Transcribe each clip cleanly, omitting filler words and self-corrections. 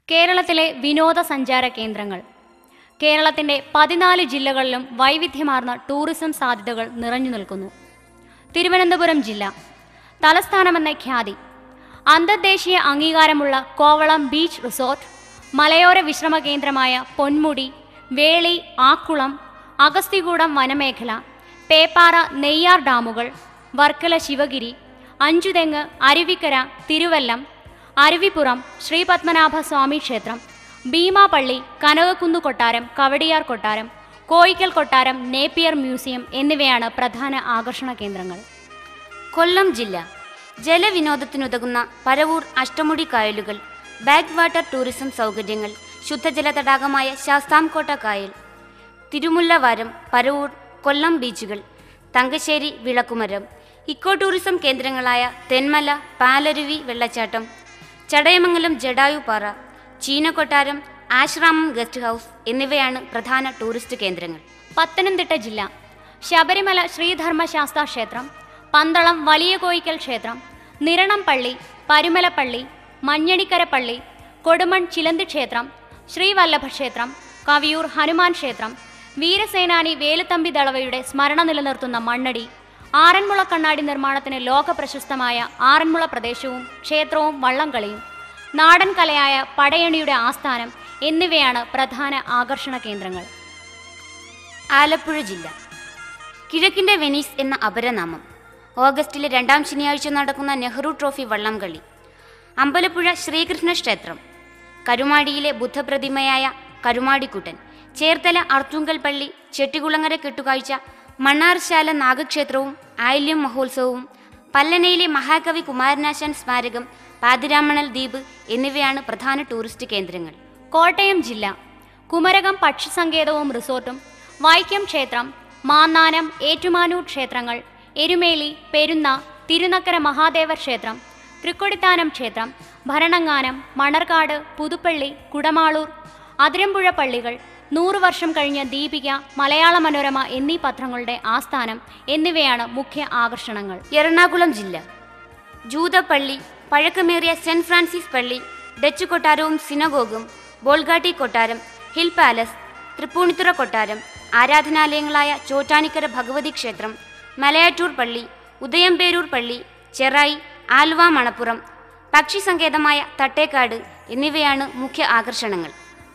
കേരളത്തിലെ വിനോദസഞ്ചാര കേന്ദ്രങ്ങൾ. കേരളത്തിൻ്റെ 14 ജില്ലകളിലും വൈവിധ്യമാർന്ന ടൂറിസം സാധ്യതകൾ നിറഞ്ഞു നിൽക്കുന്നു. തിരുവനന്തപുരം ജില്ല തലസ്ഥാനമെന്ന ഖ്യാതി, അന്തർദേശീയ അംഗീകാരമുള്ള കോവളം ബീച്ച് റിസോർട്ട്, മലയോര വിശ്രമ കേന്ദ്രമായ പൊന്മുടി, വേളി, ആക്കുളം, അഗസ്തികൂടം വനമേഖല, പേപ്പാറ, നെയ്യാർ ഡാമുകൾ, വർക്കല, ശിവഗിരി, അഞ്ചുതെങ്ങ്, അരുവിക്കര, തിരുവല്ലം, അരുവിപ്പുറം, ശ്രീപത്മനാഭ സ്വാമി ക്ഷേത്രം, ഭീമാപള്ളി, കനകക്കുന്ന് കൊട്ടാരം, കവടിയാർ കൊട്ടാരം, കോയിക്കൽ കൊട്ടാരം, നേപ്പിയർ മ്യൂസിയം എന്നിവയാണ് പ്രധാന ആകർഷണ കേന്ദ്രങ്ങൾ. കൊല്ലം ജില്ല ജലവിനോദത്തിനുതകുന്ന പരവൂർ അഷ്ടമുടി കായലുകൾ, ബാക്ക് വാട്ടർ ടൂറിസം സൗകര്യങ്ങൾ, ശുദ്ധജല തടാകമായ ശാസ്താംകോട്ട കായൽ, തിരുമുല്ലവാരം, പരവൂർ, കൊല്ലം ബീച്ചുകൾ, തങ്കശ്ശേരി, വിളക്കുമരം, ഇക്കോ ടൂറിസം കേന്ദ്രങ്ങളായ തെന്മല, പാലരുവി വെള്ളച്ചാട്ടം, ചടയമംഗലം ജഡായുപാറ, ചീനക്കൊട്ടാരം, ആശ്രാമം ഗസ്റ്റ് ഹൗസ് എന്നിവയാണ് പ്രധാന ടൂറിസ്റ്റ് കേന്ദ്രങ്ങൾ. പത്തനംതിട്ട ജില്ല ശബരിമല ശ്രീധർമ്മശാസ്ത ക്ഷേത്രം, പന്തളം വലിയ കോയിക്കൽ ക്ഷേത്രം, നിരണം പള്ളി, പരുമലപ്പള്ളി, മഞ്ഞണിക്കര പള്ളി, കൊടുമൺ ചിലന്തി ക്ഷേത്രം, ശ്രീവല്ലഭ ക്ഷേത്രം, കവിയൂർ ഹനുമാൻ ക്ഷേത്രം, വീരസേനാനി വേലുത്തമ്പി ദളവയുടെ സ്മരണ നിലനിർത്തുന്ന മണ്ണടി, ആറന്മുള കണ്ണാടി നിർമ്മാണത്തിന് ലോക പ്രശസ്തമായ ആറന്മുള പ്രദേശവും ക്ഷേത്രവും വള്ളംകളിയും, നാടൻ കലയായ പടയണിയുടെ ആസ്ഥാനം എന്നിവയാണ് പ്രധാന ആകർഷണ കേന്ദ്രങ്ങൾ. ആലപ്പുഴ ജില്ല കിഴക്കിൻ്റെ വെനീസ് എന്ന അപരനാമം, ഓഗസ്റ്റിലെ 2ാം ശനിയാഴ്ച നടക്കുന്ന നെഹ്റു ട്രോഫി വള്ളംകളി, അമ്പലപ്പുഴ ശ്രീകൃഷ്ണ ക്ഷേത്രം, കരുമാടിയിലെ ബുദ്ധപ്രതിമയായ കരുമാടിക്കുട്ടൻ, ചേർത്തല അർത്തുങ്കൽ പള്ളി, ചെട്ടികുളങ്ങര കെട്ടുകാഴ്ച, മണ്ണാർശാല നാഗക്ഷേത്രവും ആയില്യം മഹോത്സവവും, പല്ലനയിലെ മഹാകവി കുമാരനാശാൻ സ്മാരകം, പാതിരാമണൽ ദ്വീപ് എന്നിവയാണ് പ്രധാന ടൂറിസ്റ്റ് കേന്ദ്രങ്ങൾ. കോട്ടയം ജില്ല കുമരകം പക്ഷിസങ്കേതവും റിസോർട്ടും, വൈക്കം ക്ഷേത്രം, മാന്നാനം, ഏറ്റുമാനൂർ ക്ഷേത്രങ്ങൾ, എരുമേലി, പെരുന്ന, തിരുനക്കര മഹാദേവർ ക്ഷേത്രം, തൃക്കൊടിത്താനം ക്ഷേത്രം, ഭരണങ്ങാനം, മണർകാട്, പുതുപ്പള്ളി, കുടമാളൂർ, അതിരമ്പുഴ പള്ളികൾ, 100 വർഷം കഴിഞ്ഞ ദീപിക, മലയാള മനോരമ എന്നീ പത്രങ്ങളുടെ ആസ്ഥാനം എന്നിവയാണ് മുഖ്യ ആകർഷണങ്ങൾ. എറണാകുളം ജില്ല ജൂതപ്പള്ളി, പഴക്കമേറിയ സെന്റ് ഫ്രാൻസിസ് പള്ളി, ഡച്ച് കൊട്ടാരവും സിനഗോഗും, ബോൾഗാട്ടി കൊട്ടാരം, ഹിൽ പാലസ്, തൃപ്പൂണിത്തുറ കൊട്ടാരം, ആരാധനാലയങ്ങളായ ചോറ്റാനിക്കര ഭഗവതി ക്ഷേത്രം, മലയാറ്റൂർ പള്ളി, ഉദയംപേരൂർ പള്ളി, ചെറായി, ആലുവ, മണപ്പുറം, പക്ഷിസങ്കേതമായ തട്ടേക്കാട് എന്നിവയാണ് മുഖ്യ ആകർഷണങ്ങൾ.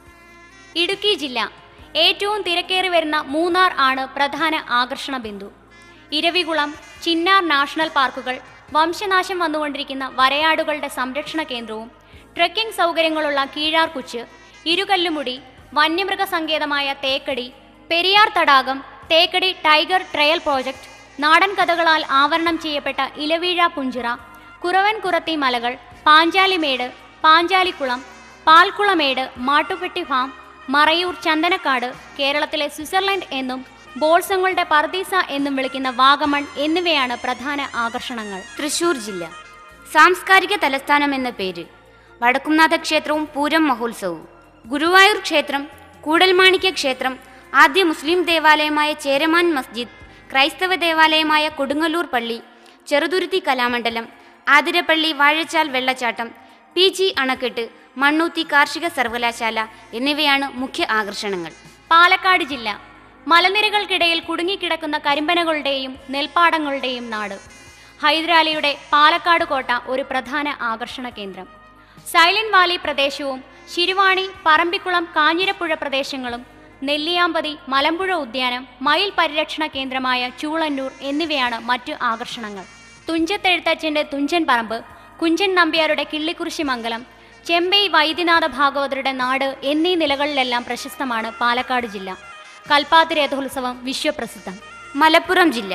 ഇടുക്കി ജില്ല ഏറ്റവും തിരക്കേറി വരുന്ന മൂന്നാർ ആണ് പ്രധാന ആകർഷണ ബിന്ദു. ഇരവികുളം, ചിന്നാർ നാഷണൽ പാർക്കുകൾ, വംശനാശം വന്നുകൊണ്ടിരിക്കുന്ന വരയാടുകളുടെ സംരക്ഷണ കേന്ദ്രവും, ട്രെക്കിംഗ് സൗകര്യങ്ങളുള്ള കീഴാർകുച്ച്, ഇരുകല്ലുമുടി, വന്യമൃഗ സങ്കേതമായ തേക്കടി, പെരിയാർ തടാകം, തേക്കടി ടൈഗർ ട്രയൽ പ്രോജക്റ്റ്, നാടൻ കഥകളാൽ ആവരണം ചെയ്യപ്പെട്ട ഇലവീഴ പുഞ്ചിറ, കുറവൻ കുറത്തി മലകൾ, പാഞ്ചാലിമേട്, പാഞ്ചാലിക്കുളം, പാൽക്കുളമേട്, മാട്ടുപെട്ടി ഫാം, മറയൂർ, ചന്ദനക്കാട്, കേരളത്തിലെ സ്വിറ്റ്സർലൻഡ് എന്നും ബോൾസങ്ങളുടെ പർദീസ എന്നും വിളിക്കുന്ന വാഗമൺ എന്നിവയാണ് പ്രധാന ആകർഷണങ്ങൾ. തൃശൂർ ജില്ല സാംസ്കാരിക തലസ്ഥാനം എന്ന പേര്, വടക്കുംനാഥ ക്ഷേത്രവും പൂരം മഹോത്സവവും, ഗുരുവായൂർ ക്ഷേത്രം, കൂടൽമാണിക്യ ക്ഷേത്രം, ആദ്യ മുസ്ലിം ദേവാലയമായ ചേരമാൻ മസ്ജിദ്, ക്രൈസ്തവ ദേവാലയമായ കൊടുങ്ങല്ലൂർ പള്ളി, ചെറുതുരുത്തി കലാമണ്ഡലം, ആതിരപ്പള്ളി, വാഴച്ചാൽ വെള്ളച്ചാട്ടം, PG അണക്കെട്ട്, മണ്ണൂത്തി കാർഷിക സർവകലാശാല എന്നിവയാണ് മുഖ്യ ആകർഷണങ്ങൾ. പാലക്കാട് ജില്ല മലനിരകൾക്കിടയിൽ കുടുങ്ങിക്കിടക്കുന്ന കരിമ്പനകളുടെയും നെൽപ്പാടങ്ങളുടെയും നാട്. ഹൈദരാലിയുടെ പാലക്കാട് കോട്ട ഒരു പ്രധാന ആകർഷണ കേന്ദ്രം. സൈലന്റ് വാലി പ്രദേശവും ശിരുവാണി, പറമ്പിക്കുളം, കാഞ്ഞിരപ്പുഴ പ്രദേശങ്ങളും, നെല്ലിയാമ്പതി, മലമ്പുഴ ഉദ്യാനം, മയിൽ പരിരക്ഷണ കേന്ദ്രമായ ചൂളന്നൂർ എന്നിവയാണ് മറ്റു ആകർഷണങ്ങൾ. തുഞ്ചത്തെഴുത്തച്ഛൻ്റെ തുഞ്ചൻ പറമ്പ്, കുഞ്ചൻ നമ്പ്യാരുടെ കിള്ളിക്കുറിശി മംഗലം, ചെമ്പൈ വൈദ്യനാഥ ഭാഗവതരുടെ നാട് എന്നീ നിലകളിലെല്ലാം പ്രശസ്തമാണ് പാലക്കാട് ജില്ല. കൽപ്പാത്തി രഥോത്സവം വിശ്വപ്രസിദ്ധം. മലപ്പുറം ജില്ല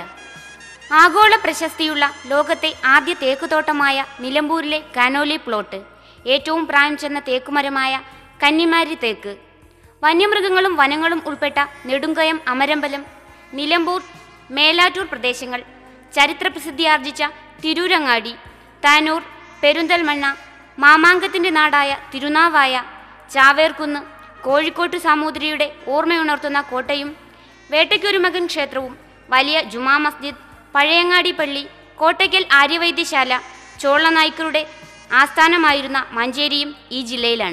ആഗോള പ്രശസ്തിയുള്ള ലോകത്തെ ആദ്യ തേക്കുതോട്ടമായ നിലമ്പൂരിലെ കാനോലി പ്ലോട്ട്, ഏറ്റവും പ്രായം ചെന്ന തേക്കുമരമായ കന്നിമാരി തേക്ക്, വന്യമൃഗങ്ങളും വനങ്ങളും ഉൾപ്പെട്ട നെടുങ്കയം, അമരമ്പലം, നിലമ്പൂർ, മേലാറ്റൂർ പ്രദേശങ്ങൾ, ചരിത്രപ്രസിദ്ധിയാർജിച്ച തിരൂരങ്ങാടി, താനൂർ, പെരുന്തൽമണ്ണ, മാമാങ്കത്തിൻ്റെ നാടായ തിരുനാവായ, ചാവേർക്കുന്ന്, കോഴിക്കോട്ട് സാമൂതിരിയുടെ ഓർമ്മയുണർത്തുന്ന കോട്ടയും, വേട്ടയ്ക്കൊരു മകൻ ക്ഷേത്രവും, വലിയ ജുമാ മസ്ജിദ്, പഴയങ്ങാടി പള്ളി, കോട്ടയ്ക്കൽ ആര്യവൈദ്യശാല, ചോളനായ്ക്കരുടെ ആസ്ഥാനമായിരുന്ന മഞ്ചേരിയും ഈ ജില്ലയിലാണ്.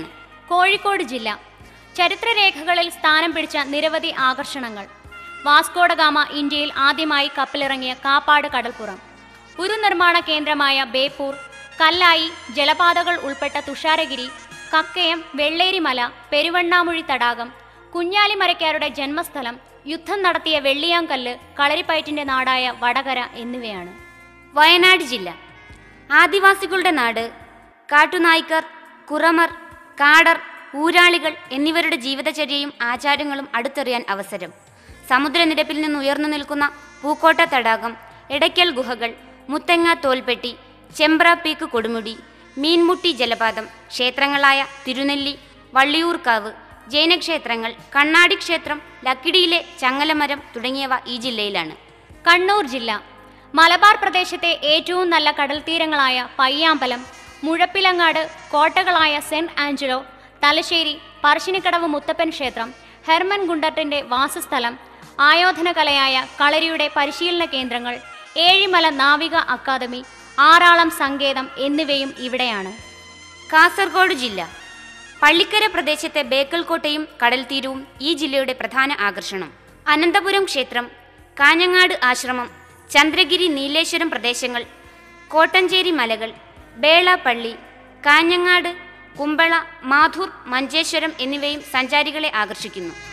കോഴിക്കോട് ജില്ല. ചരിത്രരേഖകളിൽ സ്ഥാനം പിടിച്ച നിരവധി ആകർഷണങ്ങൾ. വാസ്കോഡഗാമ ഇന്ത്യയിൽ ആദ്യമായി കപ്പലിറങ്ങിയ കാപ്പാട് കടൽപ്പുറം, ഉരുനിർമ്മാണ കേന്ദ്രമായ ബേപ്പൂർ, കല്ലായി, ജലപാതകൾ ഉൾപ്പെട്ട തുഷാരഗിരി, കക്കയം, വെള്ളേരിമല, പെരുവണ്ണാമുഴി തടാകം, കുഞ്ഞാലിമരക്കാരുടെ ജന്മസ്ഥലം, യുദ്ധം നടത്തിയ വെള്ളിയാങ്കല്ല്, കളരിപ്പയറ്റിന്റെ നാടായ വടകര എന്നിവയാണ്. വയനാട് ജില്ല. ആദിവാസികളുടെ നാട്. കാട്ടുനായ്ക്കർ, കുറമർ, കാടർ, ഊരാളികൾ എന്നിവരുടെ ജീവിതചര്യയും ആചാരങ്ങളും അടുത്തറിയാൻ അവസരം. സമുദ്രനിരപ്പിൽ നിന്ന് ഉയർന്നു നിൽക്കുന്ന പൂക്കോട്ട തടാകം, എടയ്ക്കൽ ഗുഹകൾ, മുത്തങ്ങ തോൽപ്പെട്ടി, ചെമ്പ്ര പീക്ക് കൊടുമുടി, മീൻമുട്ടി ജലപാതം, ക്ഷേത്രങ്ങളായ തിരുനെല്ലി, വള്ളിയൂർക്കാവ്, ജൈനക്ഷേത്രങ്ങൾ, കണ്ണാടി ക്ഷേത്രം, ലക്കിടിയിലെ ചങ്ങലമരം തുടങ്ങിയവ ഈ ജില്ലയിലാണ്. കണ്ണൂർ ജില്ല. മലബാർ പ്രദേശത്തെ ഏറ്റവും നല്ല കടൽത്തീരങ്ങളായ പയ്യാമ്പലം, മുഴപ്പിലങ്ങാട്, കോട്ടകളായ സെന്റ് ആഞ്ചലോ, തലശ്ശേരി, പറശ്ശിനിക്കടവ് മുത്തപ്പൻ ക്ഷേത്രം, ഹെർമൻ ഗുണ്ടറിന്റെ വാസസ്ഥലം, ആയോധനകലയായ കളരിയുടെ പരിശീലന കേന്ദ്രങ്ങൾ, ഏഴിമല നാവിക അക്കാദമി, ആറാളം സങ്കേതം എന്നിവയും ഇവിടെയാണ്. കാസർഗോഡ് ജില്ല. പള്ളിക്കര പ്രദേശത്തെ ബേക്കൽ കോട്ടയും കടൽത്തീരവും ഈ ജില്ലയുടെ പ്രധാന ആകർഷണം. അനന്തപുരം ക്ഷേത്രം, കാഞ്ഞങ്ങാട് ആശ്രമം, ചന്ദ്രഗിരി, നീലേശ്വരം പ്രദേശങ്ങൾ, കോട്ടഞ്ചേരി മലകൾ, ബേള പള്ളി, കാഞ്ഞങ്ങാട്, കുമ്പള, മാധൂർ, മഞ്ചേശ്വരം എന്നിവയും സഞ്ചാരികളെ ആകർഷിക്കുന്നു.